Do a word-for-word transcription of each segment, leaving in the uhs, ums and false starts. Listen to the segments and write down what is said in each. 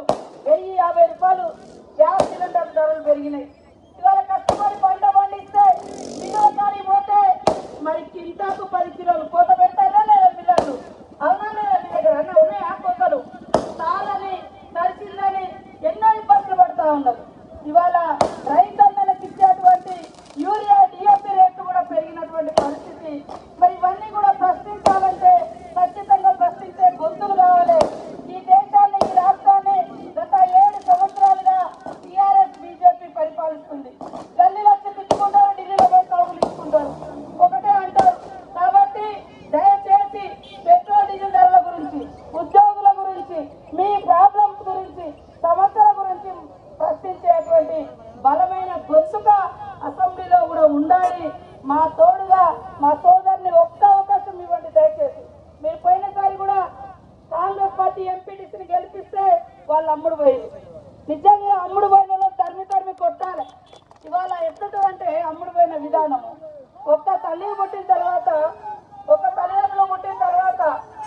వెయ్యి యాభై రూపాయలు గ్యాస్ సిలిండర్ ధరలు పెరిగినాయి. ఇవాళ కష్టపడి పంట పండిస్తే దిగువ కానీ పోతే మరి కింటాకు పది కిలోలు కోత పెట్టారా లేదా పిల్లలు? అవునా లేదా? మీ దగ్గర అన్న ఉన్నాయా కోతలు? తాళని తడిసిందని ఎన్నో ఇబ్బందులు పడతా ఉన్నారు. ఇవాళ రైతన్నలకు ఇచ్చేటువంటి యూరియా డిఏపి రేట్లు కూడా పెరిగినటువంటి పరిస్థితి. మరి ఇవన్నీ కూడా ప్రశ్నించాలంటే ఖచ్చితంగా ప్రశ్నించే గొంతులు కావాలి. ఈ దేశాన్ని ఈ రాష్ట్రాన్ని గత ఏడు సంవత్సరాలుగా టీఆర్ఎస్ బీజేపీ పరిపాలిస్తుంది. గల్లీలొచ్చి తిట్టుకుంటారు, ఢిల్లీలో పోయి కౌగులు ఇచ్చుకుంటారు, ఒకటే అంటారు. కాబట్టి దయచేసి పెట్రోల్ డీజిల్ ధరల గురించి, ఉద్యోగుల గురించి, మీ ప్రాబ్లమ్స్ గురించి, సమస్యల గురించి ప్రశ్నించేటువంటి బలమైన గొంతుగా అసెంబ్లీలో కూడా ఉండాలి. మా తోడుగా మా సోదరుని ఒక్క అవకాశం ఇవ్వండి దయచేసి. మీరు పోయినసారి కూడా కాంగ్రెస్ పార్టీ ఎంపీటీసీని గెలిపిస్తే వాళ్ళు అమ్ముడు పోయింది. నిజంగా అమ్ముడు పోయిన తరిమి తరిమి కొట్టాలి. ఇవాళ ఎట్లుంటుందంటే అమ్ముడు పోయిన విధానము, ఒక్క తల్లి పుట్టిన తర్వాత ఒక తల్లిదండ్రులు పుట్టిన తర్వాత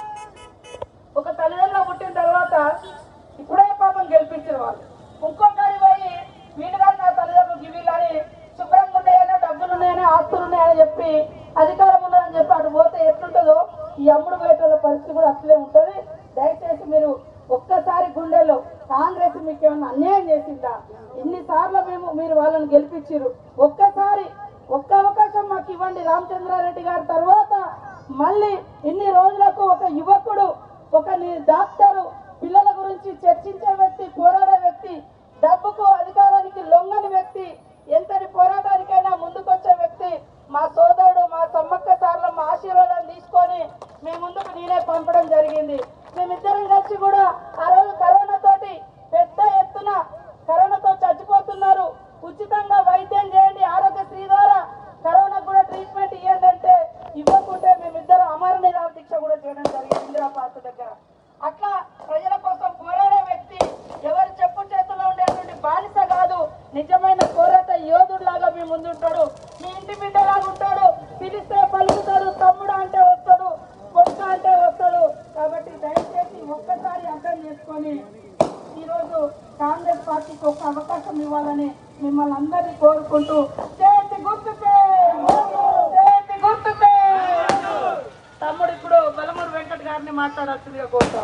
ఒక తల్లిదండ్రులు పుట్టిన తర్వాత ఇప్పుడే పాపం గెలిపించిన వాళ్ళు ఇంకొకరి పోయి వీళ్ళు కానీ నా తల్లిదండ్రులు గివి కానీ శుభ్రంగా ఉన్నాయని, డబ్బులు ఉన్నాయని, ఆస్తులు ఉన్నాయని చెప్పి, అధికారం ఉన్నదని చెప్పి అటు పోతే ఎట్లుంటుందో ఈ అమ్ముడు పోయేటోళ్ళ పరిస్థితి కూడా అట్లే ఉంటుంది. దయచేసి మీరు ఒక్కసారి గుండెల్లో కాంగ్రెస్ మీకు ఏమన్నా అన్యాయం చేసిందా? ఇన్నిసార్లు మేము మీరు వాళ్ళని గెలిపించారు. ఒక్కసారి ఒక్క అవకాశం మాకు ఇవ్వండి. రామచంద్రారెడ్డి గారి తర్వాత మళ్ళీ ఇన్ని రోజులకు ఒక యువకుడు, ఒక డాక్టరు, పిల్లల గురించి చర్చించే వ్యక్తి, పోరాడే వ్యక్తి, డబ్బుకు అధికారానికి లొంగని వ్యక్తి, ఎంతటి పోరాటానికైనా ముందుకొచ్చే వ్యక్తి మా సోదరుడు, మా సమ్మక్క సార్లు మా ఆశీర్వాదం తీసుకొని మీ ముందుకు నేనే పంపడం జరిగింది. మేమిద్దరం కలిసి కూడా ఆ రోజు కరోనా తోటి పెద్ద ఎత్తున కరోనాతో చచ్చిపోతున్నారు, ఉచితంగా వైద్యం చేయండి, ఆరోగ్యశ్రీ ద్వారా కరోనా కూడా ట్రీట్మెంట్ ఇవ్వండి అంటే ఇవ్వకుంటే మేమిద్దరం అమర నిరాహార దీక్ష కూడా చేయడం జరిగింది ఇందిరా పార్క్ దగ్గర. అట్లా ప్రజల కోసం పోరాడే వ్యక్తి, ఎవరి చెప్పు చేతుల్లో ఉండేటువంటి బానిస కాదు, నిజమైన పోరాట యోధుడిలాగా మీ ముందుంటాడు, మీ ఇంటి బిడ్డలాగా ఉంటాడు, పిలిస్తే పలుకుతాడు, తమ్ముడు అంటే వస్తాడు, కొడుక అంటే వస్తాడు. కాబట్టి దయచేసి ఒక్కసారి అర్థం చేసుకొని ఈరోజు కాంగ్రెస్ పార్టీకి ఒక అవకాశం ఇవ్వాలని మిమ్మల్ని అందరినీ కోరుకుంటూ చేతి గుర్తుకే చేతి గుర్తుకే తమ్ముడు ఇప్పుడు బలమూరు వెంకట్ గారిని మాట్లాడాల్సిందిగా కోరుతాం.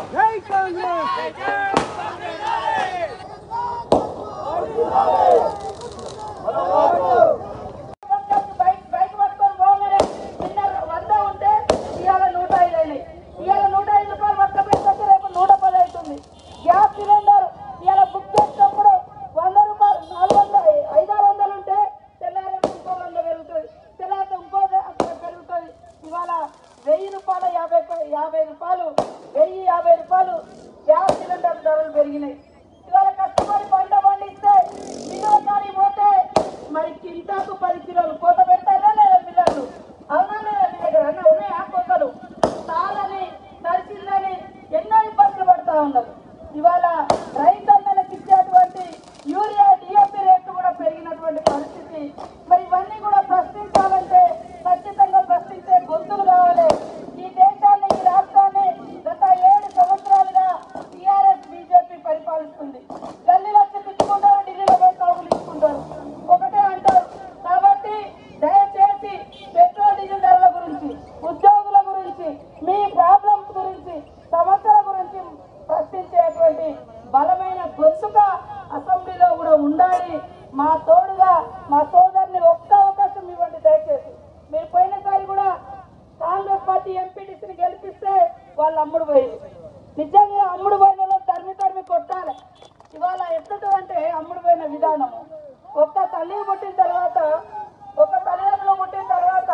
బైక్ పట్టుకొని పోగానే నిన్న వంద ఉంటే ఇవాళ నూట ఐదు అయినాయి. ఇవాళ నూట ఐదు రూపాయలు పట్ట పెట్టుకొస్తే రేపు నూట పది అవుతుంది. గ్యాస్ సిలిండర్ ఇవాళ బుక్ చేసినప్పుడు వంద రూపాయలు నాలుగు వందలు ఐదారు వందలు ఉంటే తెల్లారి ఇంకో వంద పెరుగుతుంది, తెల్లారి ఇంకో పెరుగుతుంది. ఇవాళ వెయ్యి రూపాయల యాభై యాభై రూపాయలు వెయ్యి యాభై రూపాయలు గ్యాస్ సిలిండర్ ధరలు పెరిగినాయి. ఇవాళ కష్టపడి పంట పండిస్తే దిగువ కానీ పోతే మరి కింటాకు పది కిలోలు కోత పెట్టారా లేదా పిల్లలు? అవునా లేదా? మీ దగ్గర అన్న ఉన్నాయా కోతలు? తాళని తడిసిందని ఎన్నో ఇబ్బందులు పడతా ఉన్నారు. ఇవాళ రైతన్నలకు ఇచ్చేటువంటి యూరియా డిఏపి రేట్లు కూడా పెరిగినటువంటి పరిస్థితి. మరి ఇవన్నీ కూడా ప్రశ్నించాలంటే ఖచ్చితంగా ప్రశ్నించే గొంతులు కావాలి. ఈ దేశాన్ని ఈ రాష్ట్రాన్ని గత ఏడు సంవత్సరాలుగా టీఆర్ఎస్ బీజేపీ పరిపాలిస్తుంది. గల్లీలొచ్చి తిట్టుకుంటారు, ఢిల్లీలో పోయి కౌగులు ఇచ్చుకుంటారు, ఒకటే అంటారు. కాబట్టి దయచేసి పెట్రోల్ డీజిల్ ధరల గురించి, ఉద్యోగుల గురించి, మీ ప్రాబ్లమ్స్ గురించి, సమస్యల గురించి ప్రశ్నించేటువంటి బలమైన గొంతుగా అసెంబ్లీలో కూడా ఉండాలి. మా తోడుగా మా సోదరుని ఒక్క అవకాశం ఇవ్వండి దయచేసి. మీరు పోయినసారి కూడా కాంగ్రెస్ పార్టీ ఎంపీటీసీని గెలిపిస్తే వాళ్ళు అమ్ముడు పోయింది. నిజంగా అమ్ముడు పోయిన తరిమి తరిమి కొట్టాలి. ఇవాళ ఎట్లుంటుందంటే అమ్ముడు పోయిన విధానము, ఒక్క తల్లి పుట్టిన తర్వాత ఒక తల్లిదండ్రులు పుట్టిన తర్వాత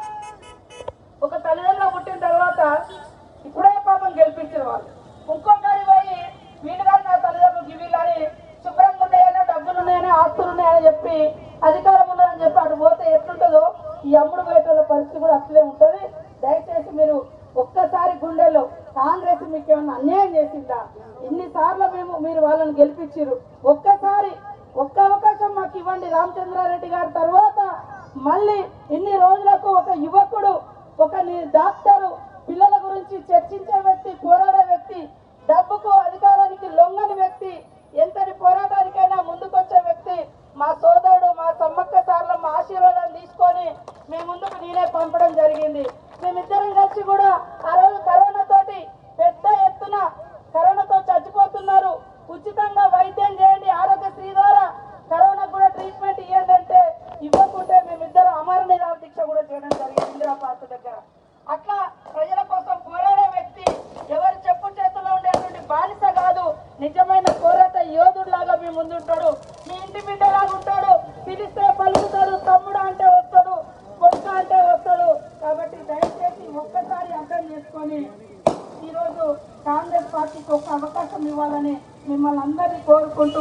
ఒక తల్లిదండ్రులు పుట్టిన తర్వాత ఇప్పుడే పాపం గెలిపించిన వాళ్ళు ఇంకొకరి పోయి వీళ్ళు కానీ నా తల్లిదండ్రులు గివి కానీ శుభ్రంగా ఉన్నాయని, డబ్బులు ఉన్నాయని, ఆస్తులు ఉన్నాయని చెప్పి, అధికారం ఉన్నదని చెప్పి అటు పోతే ఎట్లుంటుందో ఈ అమ్ముడు పోయేటోళ్ళ పరిస్థితి కూడా అట్లే ఉంటుంది. దయచేసి మీరు ఒక్కసారి గుండెల్లో కాంగ్రెస్ మీకు ఏమన్నా అన్యాయం చేసిందా? ఇన్నిసార్లు మేము మీరు వాళ్ళని గెలిపించారు. ఒక్కసారి ఒక్క అవకాశం మాకు ఇవ్వండి. రామచంద్రారెడ్డి గారి తర్వాత మళ్ళీ ఇన్ని రోజులకు ఒక యువకుడు, ఒక డాక్టరు, పిల్లల గురించి చర్చించే వ్యక్తి, పోరాడే వ్యక్తి, డబ్బుకు అధికారానికి లొంగని వ్యక్తి, యోధుడిలాగా మీ ముందుంటాడు, మీ ఇంటి బిడ్డలాగా ఉంటాడు, పిలిస్తే పలుకుతాడు, తమ్ముడు అంటే వస్తాడు, కొడుకు అంటే వస్తాడు. కాబట్టి దయచేసి ఒక్కసారి అర్థం చేసుకొని ఈరోజు కాంగ్రెస్ పార్టీకి ఒక అవకాశం ఇవ్వాలని మిమ్మల్ని అందరినీ కోరుకుంటూ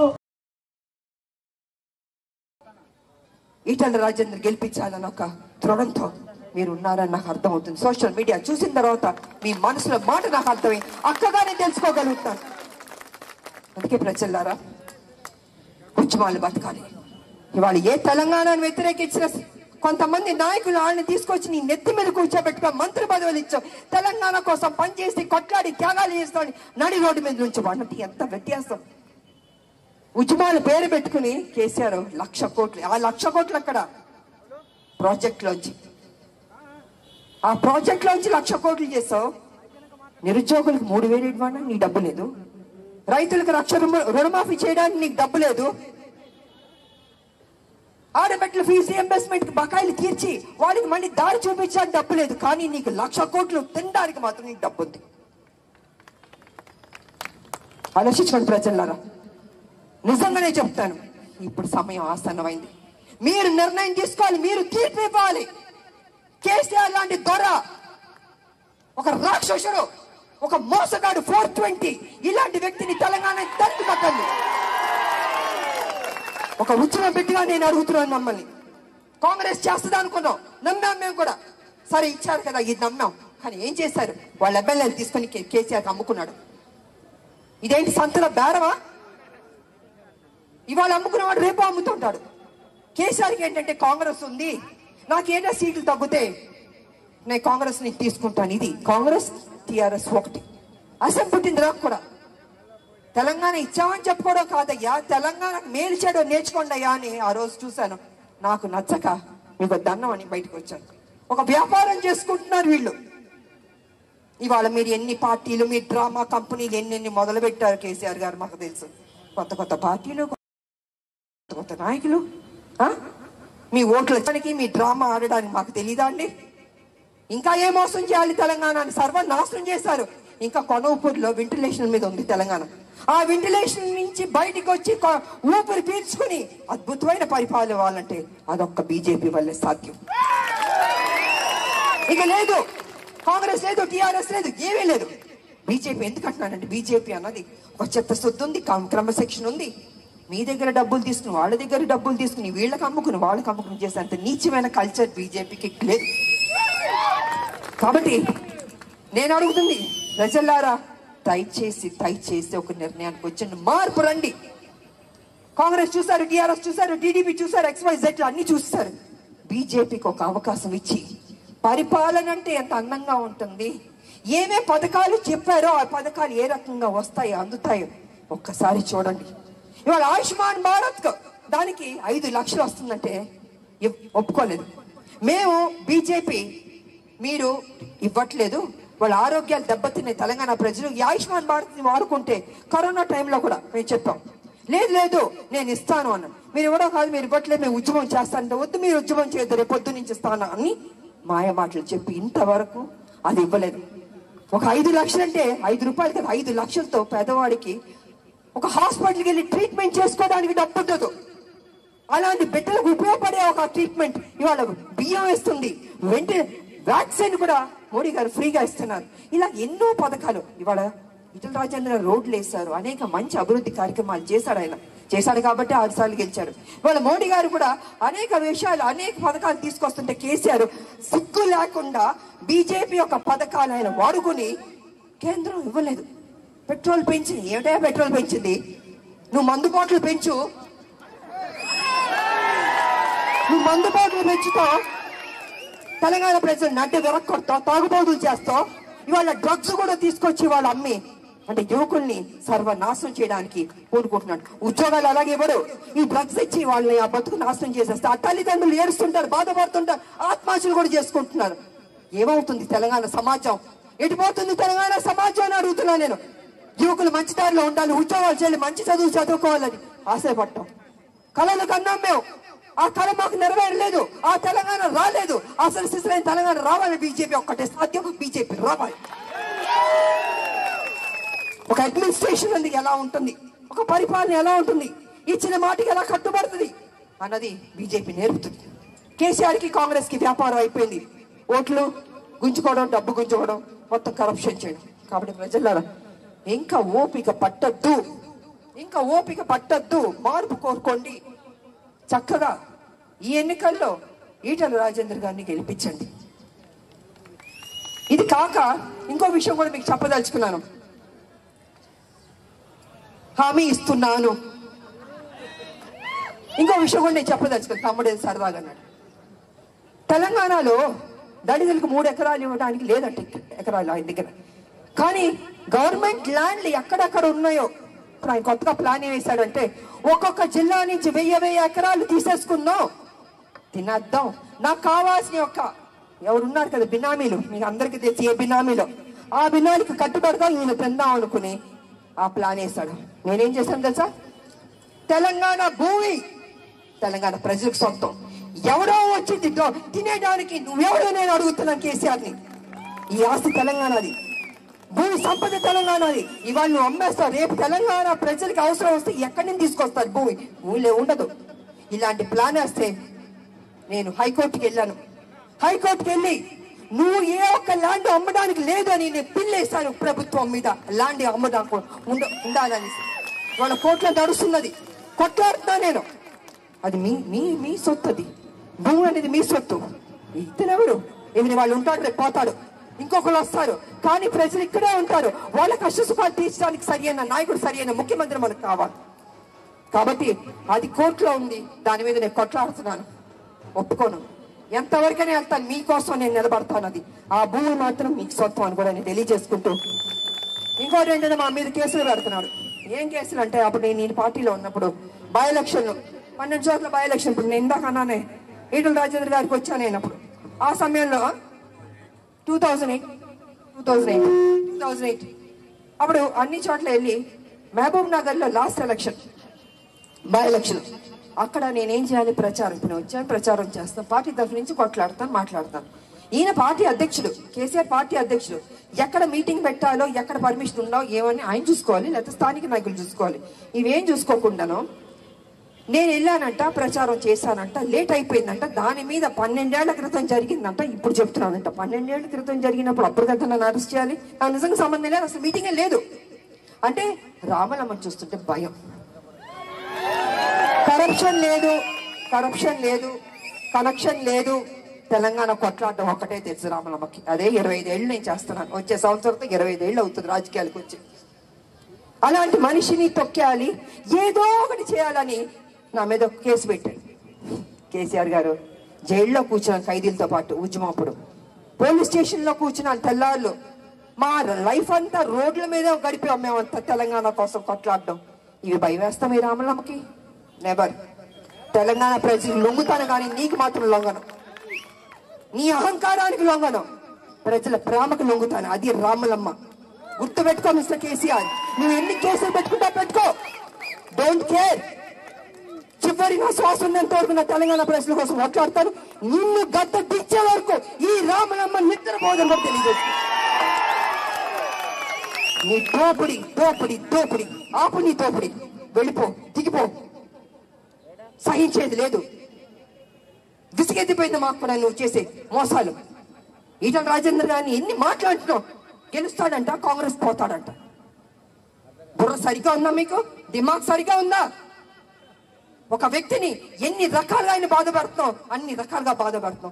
ఈటల రాజేందర్ గెలిపించాలని ఒక దృఢంతో మీరు ఉన్నారని నాకు అర్థమవుతుంది. సోషల్ మీడియా చూసిన తర్వాత మీ మనసులో మాట నాకు అర్థమై అక్కగానే తెలుసుకోగలుగుతాను. అందుకే ప్రజలారా, ఉద్యమాలు బతకాలి. ఇవాళ ఏ తెలంగాణను వ్యతిరేకించిన కొంతమంది నాయకులు వాళ్ళని తీసుకొచ్చి నీ నెత్తి మీద కూర్చోబెట్టుకో మంత్రి పదవులు ఇచ్చావు, తెలంగాణ కోసం పనిచేసి కొట్లాడి త్యాగాలు చేస్తామని నడి రోడ్డు మీద నుంచి వాడినట్టు ఎంత వ్యత్యాసం. ఉద్యమాలు పేరు పెట్టుకుని కేసీఆర్ లక్ష కోట్లు, ఆ లక్ష కోట్లు అక్కడ ప్రాజెక్టులోంచి ఆ ప్రాజెక్టులోంచి లక్ష కోట్లు చేసావు. నిరుద్యోగులకు మూడు వేలు ఇవ్వడా నీకు డబ్బు లేదు, రైతులకు లక్ష రుణమాఫీ చేయడానికి నీకు డబ్బు లేదు, ఆడబిడ్డల ఫీజు రీఎంబర్స్మెంట్ బకాయిలు తీర్చి వాళ్ళకి మళ్ళీ దారి చూపించడానికి డబ్బు లేదు. కానీ నీకు లక్ష కోట్లు తినడానికి మాత్రం నీకు డబ్బు ఉంది. ఆలోచించుకోండి ప్రజలారా, నిజంగానే చెప్తాను, ఇప్పుడు సమయం ఆసన్నమైంది. మీరు నిర్ణయం తీసుకోవాలి, మీరు తీర్పు ఇవ్వాలి. కేసీఆర్ లాంటి దొర, ఒక రాక్షసుడు, ఒక మోసగాడు, ఫోర్ ట్వంటీ ఇలాంటి వ్యక్తిని తెలంగాణ తట్టుకట్టండి. ఒక ఉద్యమం పెట్టిగా నేను అడుగుతున్నాను మమ్మల్ని. కాంగ్రెస్ చేస్తుంది అనుకున్నాం, నమ్మాం మేము కూడా. సరే ఇచ్చారు కదా, ఇది నమ్మాం. కానీ ఏం చేశారు? వాళ్ళ ఎమ్మెల్యేలు తీసుకొని కేసీఆర్ అమ్ముకున్నాడు. ఇదేంటి సంతలో బేరమా? ఇవాళ అమ్ముకున్నవాడు రేపు అమ్ముతుంటాడు. కేసీఆర్కి ఏంటంటే కాంగ్రెస్ ఉంది, నాకేంటో సీట్లు తగ్గితే నేను కాంగ్రెస్ ని తీసుకుంటాను. ఇది కాంగ్రెస్ టీఆర్ఎస్ ఒకటి. అసెంబ్లీ పుట్టింది నాకు కూడా. తెలంగాణ ఇచ్చామని చెప్పుకోవడం కాదయ్యా, తెలంగాణకు మేలు చేయడం నేర్చుకోండి అయ్యా అని ఆ రోజు చూశాను. నాకు నచ్చక మీకు దండం అని బయటకు వచ్చాను. ఒక వ్యాపారం చేసుకుంటున్నారు వీళ్ళు. ఇవాళ మీరు ఎన్ని పార్టీలు, మీ డ్రామా కంపెనీలు ఎన్ని ఎన్ని మొదలు పెట్టారు కేసీఆర్ గారు, మాకు తెలుసు. కొత్త కొత్త పార్టీలు, కొత్త కొత్త నాయకులు. మీ ఓట్లకి మీ డ్రామా ఆడడానికి మాకు తెలీదా అండి? ఇంకా ఏ మోసం చేయాలి? తెలంగాణని సర్వనాశనం చేశారు. ఇంకా కొనూపూర్లో వెంటిలేషన్ మీద ఉంది తెలంగాణ. ఆ వెంటిలేషన్ నుంచి బయటికి వచ్చి ఊపిరి పీల్చుకుని అద్భుతమైన పరిపాలన ఇవ్వాలంటే అదొక్క బీజేపీ వల్లే సాధ్యం. ఇక లేదు, కాంగ్రెస్ లేదు, టీఆర్ఎస్ లేదు, ఏమీ లేదు. బీజేపీ ఎందుకంటున్నానంటే బీజేపీ అన్నది ఒక చెత్త సొత్తు ఉంది, క్రమశిక్షణ ఉంది. మీ దగ్గర డబ్బులు తీసుకుని వాళ్ళ దగ్గర డబ్బులు తీసుకుని వీళ్ళకి అమ్ముకుని వాళ్ళకి అమ్ముకుని చేసేంత నీచమైన కల్చర్ బీజేపీకి లేదు. కాబట్టి నేను అడుగుతుంది ప్రజలారా, దయచేసి దయచేసి ఒక నిర్ణయానికి వచ్చిన మార్పు రండి. కాంగ్రెస్ చూసారు, టీఆర్ఎస్ చూసారు, టీడీపీ చూసారు, ఎక్స్వై జెడ్ అన్ని చూస్తారు. బీజేపీకి ఒక అవకాశం ఇచ్చి పరిపాలన అంటే ఎంత అందంగా ఉంటుంది, ఏమే పథకాలు చెప్పారో ఆ పథకాలు ఏ రకంగా వస్తాయో అందుతాయో ఒక్కసారి చూడండి. ఇవాళ ఆయుష్మాన్ భారత్ దానికి ఐదు లక్షలు వస్తుందంటే ఒప్పుకోలేదు మేము. బీజేపీ మీరు ఇవ్వట్లేదు, వాళ్ళ ఆరోగ్యాలు దెబ్బతిన్నాయి తెలంగాణ ప్రజలు, ఈ ఆయుష్మాన్ భారత్ని వాడుకుంటే కరోనా టైంలో కూడా మేము చెప్పాం. లేదు లేదు నేను ఇస్తాను అన్నాను. మీరు ఇవ్వడం కాదు, మీరు ఇవ్వట్లేదు, మేము ఉద్యమం చేస్తానంటే వద్దు, మీరు ఉద్యమం చేయద్దు, రేపు పొద్దు నుంచి ఇస్తాను అని మాయ మాటలు చెప్పి ఇంతవరకు అది ఇవ్వలేదు. ఒక ఐదు లక్షలు అంటే ఐదు రూపాయలు కదా, ఐదు లక్షలతో పేదవాడికి ఒక హాస్పిటల్కి వెళ్ళి ట్రీట్మెంట్ చేసుకోవడానికి డబ్బు ఉండదు. అలాంటి బిడ్డలకు ఉపయోగపడే ఒక ట్రీట్మెంట్ ఇవాళ బియ్యం ఇస్తుంది, వెంటనే వ్యాక్సిన్ కూడా మోడీ గారు ఫ్రీగా ఇస్తున్నారు. ఇలా ఎన్నో పథకాలు ఇవాళ ఈటల రాజేందర్ గారు రోడ్లు వేశారు, అనేక మంచి అభివృద్ధి కార్యక్రమాలు చేశాడు. ఆయన చేశాడు కాబట్టి ఆరు సార్లు గెలిచారు. ఇవాళ మోడీ గారు కూడా అనేక విషయాలు అనేక పథకాలు తీసుకొస్తుంటే కేసీఆర్ సిగ్గు లేకుండా బీజేపీ యొక్క పథకాలు ఆయన వాడుకుని కేంద్రం ఇవ్వలేదు. పెట్రోల్ పెంచింది, ఏమిటా పెట్రోల్ పెంచింది? నువ్వు మందు బాటలు పెంచు, నువ్వు మందు బాటలు పెంచుతావు, తెలంగాణ ప్రజలు నడ్డి వెరక్కొడతావు, తాగుబోతులు చేస్తావు. ఇవాళ డ్రగ్స్ కూడా తీసుకొచ్చి వాళ్ళు అమ్మి అంటే యువకుల్ని సర్వనాశనం చేయడానికి కోరుకుంటున్నాడు. ఉద్యోగాలు అలాగే ఇవ్వడు, ఈ డ్రగ్స్ ఇచ్చి వాళ్ళని ఆ బతుకు నాశనం చేసేస్తే ఆ తల్లిదండ్రులు ఏడుస్తుంటారు, బాధపడుతుంటారు, ఆత్మహత్యలు కూడా చేసుకుంటున్నారు. ఏమవుతుంది తెలంగాణ సమాజం? ఎటుపోతుంది తెలంగాణ సమాజం అని అడుగుతున్నా నేను. యువకులు మంచి దారిలో ఉండాలి, ఉద్యోగాలు చేయాలి, మంచి చదువు చదువుకోవాలని ఆశపడతాం. కళలు కన్నాం మేము, ఆ కళ మాకు నెరవేరలేదు, ఆ తెలంగాణ రాలేదు. అసలు సిసలైన తెలంగాణ రావాలి, బీజేపీ ఒక్కటే సాధ్యం, బీజేపీ రావాలి. ఒక అడ్మినిస్ట్రేషన్ ఉంది ఎలా ఉంటుంది, ఒక పరిపాలన ఎలా ఉంటుంది, ఇచ్చిన మాటకి ఎలా కట్టుబడుతుంది అన్నది బీజేపీ నేర్పుతుంది. కేసీఆర్కి కాంగ్రెస్కి వ్యాపారం అయిపోయింది. ఓట్లు గుంజుకోవడం, డబ్బు గుంజుకోవడం, మొత్తం కరప్షన్ చేయడం. కాబట్టి ప్రజలారా ఇంకా ఓపిక పట్టద్దు, ఇంకా ఓపిక పట్టద్దు, మార్పు కోరుకోండి. చక్కగా ఈ ఎన్నికల్లో ఈటల రాజేందర్ గారిని గెలిపించండి. ఇది కాక ఇంకో విషయం కూడా మీకు చెప్పదలుచుకున్నాను. హామీ ఇస్తున్నాను, ఇంకో విషయం కూడా నేను చెప్పదలుచుకున్నాను. తమ్ముడే సరదాగా అన్నాడు, తెలంగాణలో దళితులకు మూడు ఎకరాలు ఇవ్వడానికి లేదంటే ఎకరాలు ఆయన దగ్గర. కానీ గవర్నమెంట్ ల్యాండ్లు ఎక్కడెక్కడ ఉన్నాయో ఇప్పుడు ఆయన కొత్తగా ప్లాన్ ఏం వేశాడంటే ఒక్కొక్క జిల్లా నుంచి వెయ్యి వెయ్యి ఎకరాలు తీసేసుకుందాం, తినద్దాం. నాకు కావాల్సిన యొక్క ఎవరున్నారు కదా బినామీలు, మీకు అందరికీ తెలిసి ఏ బినామీలో, ఆ బినామీకి కట్టుబడతాం, ఈయన తిందాం అనుకుని ఆ ప్లాన్ వేశాడు. నేనేం చేశాను తెలుసా, తెలంగాణ భూమి తెలంగాణ ప్రజలకు సొంతం, ఎవరో వచ్చి తింటో తినేడానికి నువ్వెవరో నేను అడుగుతున్నాను కేసీఆర్ని. ఈ ఆస్తి తెలంగాణది, భూమి సంపద తెలంగాణది. ఇవాళ నువ్వు అమ్మేస్తావు, రేపు తెలంగాణ ప్రజలకు అవసరం వస్తే ఎక్కడి నుంచి తీసుకొస్తారు భూమి? భూమిలో ఉండదు. ఇలాంటి ప్లాన్ వేస్తే నేను హైకోర్టుకి వెళ్ళాను. హైకోర్టుకి వెళ్ళి నువ్వు ఏ ఒక్క ల్యాండ్ అమ్మడానికి లేదని నేను పిల్లేస్తాను ప్రభుత్వం మీద, ల్యాండ్ అమ్మడానికి ఉండ ఉండాలని. వాళ్ళ కోర్టులో నడుస్తున్నది, కొట్లాడుతున్నా నేను. అది మీ మీ మీ సొత్తు, అది భూమి అనేది మీ సొత్తు. ఇతనెవరు? ఎవరి వాళ్ళు ఉంటాడు, రేపు పోతాడు, ఇంకొకరు వస్తారు. కానీ ప్రజలు ఇక్కడే ఉంటారు. వాళ్ళ కష్ట సుఖాలు తీర్చడానికి సరి అయిన నాయకుడు, సరి అయిన ముఖ్యమంత్రి మనకు కావాలి. కాబట్టి అది కోర్టులో ఉంది, దాని మీద నేను కొట్లాడుతున్నాను. ఒప్పుకోను, ఎంతవరకనే వెళ్తాను, మీకోసం నేను నిలబడతాను. అది ఆ భూమి మాత్రం మీకు సొంతం అని కూడా నేను తెలియజేసుకుంటూ, ఇంకోటి ఏంటంటే మా మీద కేసులు పెడుతున్నాడు. ఏం కేసులు అంటే, అప్పుడు నేను ఈ పార్టీలో ఉన్నప్పుడు బై ఎలక్షన్లు పన్నెండు చోట్ల బై ఎలక్షన్, ఇప్పుడు నేను ఇందాక అన్నానే ఈటల రాజేందర్ గారికి వచ్చాను నేను అప్పుడు. ఆ సమయంలో two thousand eight two thousand eight two thousand eight అప్పుడు అన్ని చోట్ల వెళ్ళి మహబూబ్ నగర్ లో లాస్ట్ ఎలక్షన్ బై ఎలక్షన్, అక్కడ నేనేం చేయాలి, ప్రచారం. ఇప్పుడు వచ్చాను, ప్రచారం చేస్తాను, పార్టీ తరఫు నుంచి కొట్లాడతాను, మాట్లాడతాను. ఈయన పార్టీ అధ్యక్షుడు, కేసీఆర్ పార్టీ అధ్యక్షుడు. ఎక్కడ మీటింగ్ పెట్టాలో, ఎక్కడ పర్మిషన్ ఉందో ఏమని ఆయన చూసుకోవాలి, లేకపోతే స్థానిక నాయకులు చూసుకోవాలి. ఇవేం చూసుకోకుండాను నేను వెళ్ళానంట, ప్రచారం చేశానంట, లేట్ అయిపోయిందంట. దాని మీద పన్నెండేళ్ల క్రితం జరిగిందంట, ఇప్పుడు చెప్తున్నానంట. పన్నెండేళ్ల క్రితం జరిగినప్పుడు అప్పుడు కదా నన్ను అరెస్ట్ చేయాలి, నాకు నిజంగా సంబంధం లేదు, అసలు మీటింగే లేదు అంటే. రామలమ్మని చూస్తుంటే భయం. కరప్షన్ లేదు, కరప్షన్ లేదు, కనెక్షన్ లేదు, తెలంగాణ కొట్లాడటం ఒక్కటే తెలుసు రామలమ్మకి. అదే ఇరవై ఐదేళ్ళు నేను చేస్తున్నాను. వచ్చే సంవత్సరంతో ఇరవై ఐదేళ్ళు అవుతుంది రాజకీయాలకు వచ్చి. అలాంటి మనిషిని తొక్కేయాలి, ఏదో ఒకటి చేయాలని నా మీద ఒక కేసు పెట్టాడు కేసీఆర్ గారు. జైల్లో కూర్చున్నాను ఖైదీలతో పాటు ఉద్యమప్పుడు, పోలీస్ స్టేషన్లో కూర్చున్నాను తెల్లాళ్ళు. మా లైఫ్ అంతా రోడ్ల మీద గడిపాం మేమంతా తెలంగాణ కోసం కొట్లాడడం. ఇవి భయం వేస్తాం ఈ రామలమ్మకి? నెవర్. తెలంగాణ ప్రజలకు లొంగుతాను, కానీ నీకు మాత్రం లొంగను, నీ అహంకారానికి లొంగను, ప్రజల ప్రేమకు లొంగుతాను. అది రామలమ్మ. గుర్తు పెట్టుకో మిస్టర్ కేసీఆర్, నువ్వు ఎన్ని కేసులు పెట్టుకుంటా పెట్టుకో, డోంట్ కేర్. చివరి నా శ్వాస ఉన్నంత వరకు నా తెలంగాణ ప్రజల కోసం మాట్లాడతాను. నిన్ను గద్ద దిచ్చే వరకు ఈ రామలమ్మ నిద్రపోదని కూడా తెలియజేస్తుంది. నీ దోపిడి దోపిడి దోపిడి ఆపు, నీ దోపిడి వెళ్ళిపో, దిగిపో, సహించేది లేదు. విసిగెత్తిపోయింది మాకు కూడా నువ్వు చేసే మోసాలు. ఈటల రాజేందర్ గారిని ఎన్ని మాట్లాడుతున్నావు, గెలుస్తాడంట, కాంగ్రెస్ పోతాడంట. బుర్ర సరిగా ఉందా మీకు? దిమాగ్ సరిగా ఉందా? ఒక వ్యక్తిని ఎన్ని రకాలుగా ఆయన బాధపడుతున్నావు, అన్ని రకాలుగా బాధపడుతున్నావు.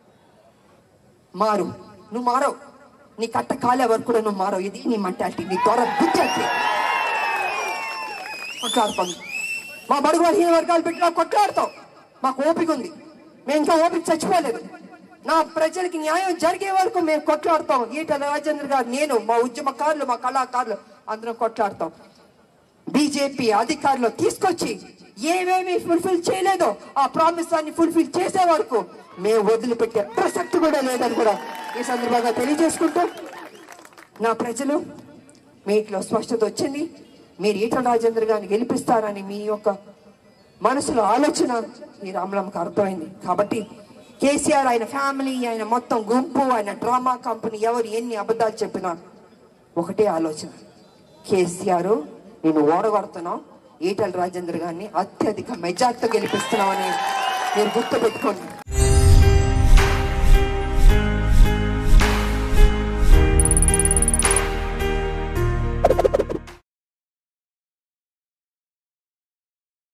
మారు, నువ్వు మారవు, నీ కట్ట కాలే వరకు కూడా నువ్వు మారవు. ఇది నీ మెంటాలిటీ, నీ త్వర బుద్ధి అంటే. కొట్లాడుతాం, మా బడుగు బలహీన వర్గాలు పెట్టినా కొట్లాడతాం. మాకు ఓపిక ఉంది, మేము ఇంకా ఓపిక చచ్చిపోలేదు. నా ప్రజలకి న్యాయం జరిగే వరకు మేము కొట్లాడతాం. ఈటల రాజేందర్ గారు, నేను, మా ఉద్యమకారులు, మా కళాకారులు అందరం కొట్లాడతాం. బీజేపీ అధికారులు తీసుకొచ్చి ఏమేమి ఫుల్ఫిల్ చేయలేదో ఆ ప్రామిస్ అన్ని ఫుల్ఫిల్ చేసే వరకు మేము వదిలిపెట్టే ప్రసక్తి కూడా లేదని కూడా ఈ సందర్భంగా తెలియజేసుకుంటూ, నా ప్రజలు మీట్లో స్పష్టత వచ్చింది. మీరు ఈటల రాజేందర్ గారిని గెలిపిస్తారని మీ యొక్క మనసులో ఆలోచన ఈ రామలమ్మకు అర్థమైంది. కాబట్టి కేసీఆర్, ఆయన ఫ్యామిలీ, ఆయన మొత్తం గుంపు, ఆయన డ్రామా కంపెనీ, ఎవరు ఎన్ని అబద్ధాలు చెప్పినా ఒకటే ఆలోచన, కేసీఆర్ నేను ఓడగొడుతున్నావు, ఈటల రాజేందర్ గారిని అత్యధిక మెజార్టీతో గెలిపిస్తున్నామని మీరు గుర్తుపెట్టుకోండి.